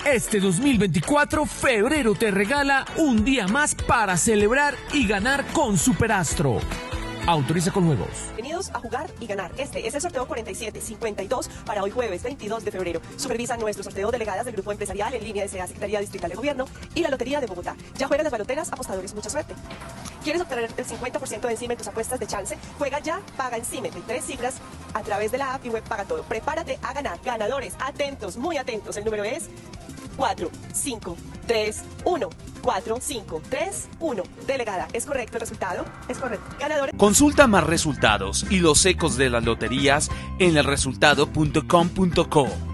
Este 2024, febrero te regala un día más para celebrar y ganar con Superastro. Autoriza con juegos. Bienvenidos a Jugar y Ganar. Este es el sorteo 4752 para hoy jueves 22 de febrero. Supervisan nuestro sorteo delegadas del Grupo Empresarial en línea de SEA, Secretaría Distrital de Gobierno y la Lotería de Bogotá. Ya juegan las baloteras, apostadores, mucha suerte. ¿Quieres obtener el 50% de encima en tus apuestas de chance? Juega ya, paga en CIME de 3 cifras a través de la app y web Paga Todo. Prepárate a ganar. Ganadores, atentos, muy atentos. El número es 4, 5, 3, 1. 4, 5, 3, 1. Delegada, ¿es correcto el resultado? Es correcto. Ganadores. Consulta más resultados y los ecos de las loterías en elresultado.com.co.